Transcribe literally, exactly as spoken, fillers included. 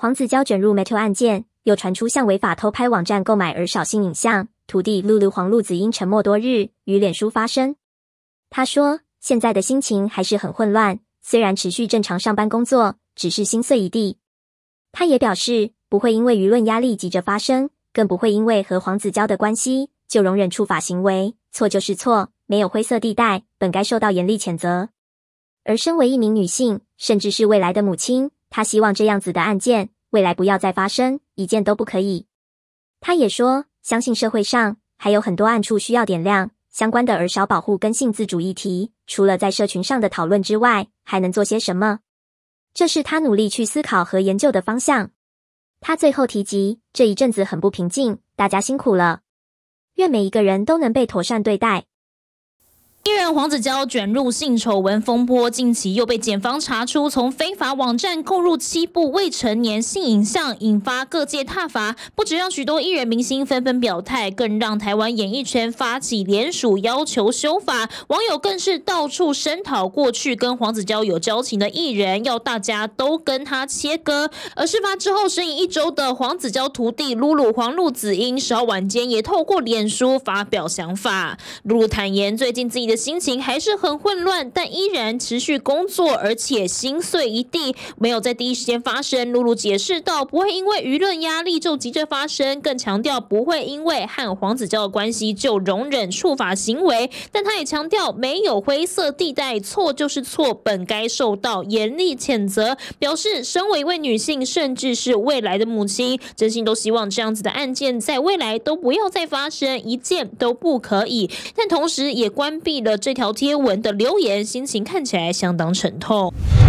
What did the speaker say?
黄子佼卷入 Meta 案件，又传出向违法偷拍网站购买儿少性影像，徒弟露露黄露子因沉默多日，于脸书发声。他说，现在的心情还是很混乱，虽然持续正常上班工作，只是心碎一地。他也表示，不会因为舆论压力急着发声，更不会因为和黄子佼的关系，就容忍触法行为，错就是错，没有灰色地带，本该受到严厉谴责。而身为一名女性，甚至是未来的母亲，她希望这样子的案件未来不要再发生，一件都不可以。她也说，相信社会上还有很多暗处需要点亮，相关的儿少保护跟性自主议题，除了在社群上的讨论之外，还能做些什么？这是她努力去思考和研究的方向。她最后提及，这一阵子很不平静，大家辛苦了，愿每一个人都能被妥善对待。 艺人黄子佼卷入性丑闻风波，近期又被检方查出从非法网站购入七部未成年性影像，引发各界挞伐。不只让许多艺人明星纷纷表态，更让台湾演艺圈发起联署要求修法。网友更是到处声讨过去跟黄子佼有交情的艺人，要大家都跟他切割。而事发之后生疑一周的黄子佼徒弟露露黄露子英，十号晚间也透过脸书发表想法。露露坦言，最近自己的心情还是很混乱，但依然持续工作，而且心碎一地，没有在第一时间发声。露露解释道，不会因为舆论压力就急着发声，更强调不会因为和黄子佼的关系就容忍触法行为。但他也强调，没有灰色地带，错就是错，本该受到严厉谴责。表示，身为一位女性，甚至是未来的母亲，真心都希望这样子的案件在未来都不要再发生，一件都不可以。但同时也关闭了这条贴文的留言，心情看起来相当沉痛。